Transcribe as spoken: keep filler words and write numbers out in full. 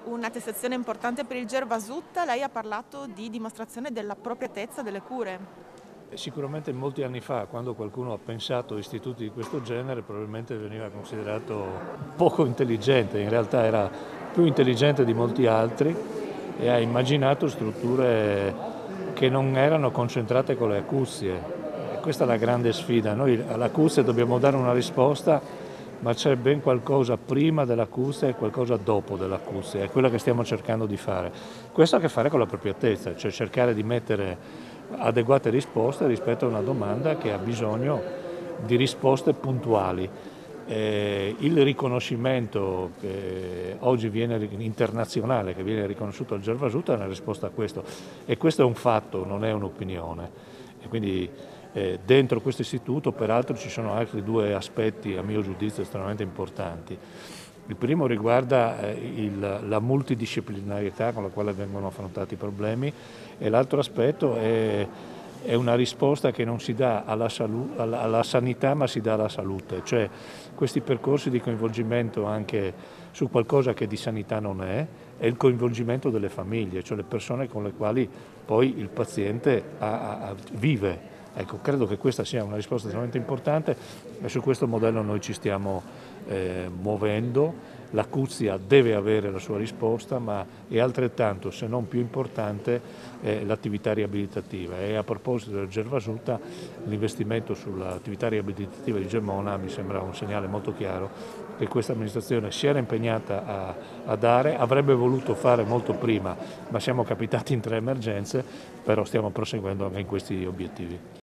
un'attestazione importante per il Gervasutta, lei ha parlato di dimostrazione dell'appropriatezza delle cure. Sicuramente molti anni fa, quando qualcuno ha pensato a istituti di questo genere, probabilmente veniva considerato poco intelligente, in realtà era più intelligente di molti altri e ha immaginato strutture che non erano concentrate con le acuzie. E questa è la grande sfida, noi all'acuzia dobbiamo dare una risposta, ma c'è ben qualcosa prima dell'acuzia e qualcosa dopo dell'acuzia, è quello che stiamo cercando di fare. Questo ha a che fare con l'appropriatezza, cioè cercare di mettere adeguate risposte rispetto a una domanda che ha bisogno di risposte puntuali. Eh, il riconoscimento che oggi viene internazionale, che viene riconosciuto al Gervasutta, è una risposta a questo, e questo è un fatto, non è un'opinione. E quindi eh, dentro questo istituto peraltro ci sono altri due aspetti a mio giudizio estremamente importanti. Il primo riguarda eh, il, la multidisciplinarietà con la quale vengono affrontati i problemi e l'altro aspetto è, è una risposta che non si dà alla, salu- alla, alla sanità ma si dà alla salute, cioè questi percorsi di coinvolgimento anche su qualcosa che di sanità non è, è il coinvolgimento delle famiglie, cioè le persone con le quali poi il paziente ha, ha, vive. Ecco, credo che questa sia una risposta estremamente importante e su questo modello noi ci stiamo eh, muovendo. L'acuzia deve avere la sua risposta, ma è altrettanto, se non più importante, eh, l'attività riabilitativa. E a proposito del Gervasutta, l'investimento sull'attività riabilitativa di Gemona mi sembra un segnale molto chiaro che questa amministrazione si era impegnata a, a dare, avrebbe voluto fare molto prima, ma siamo capitati in tre emergenze, però stiamo proseguendo anche in questi obiettivi.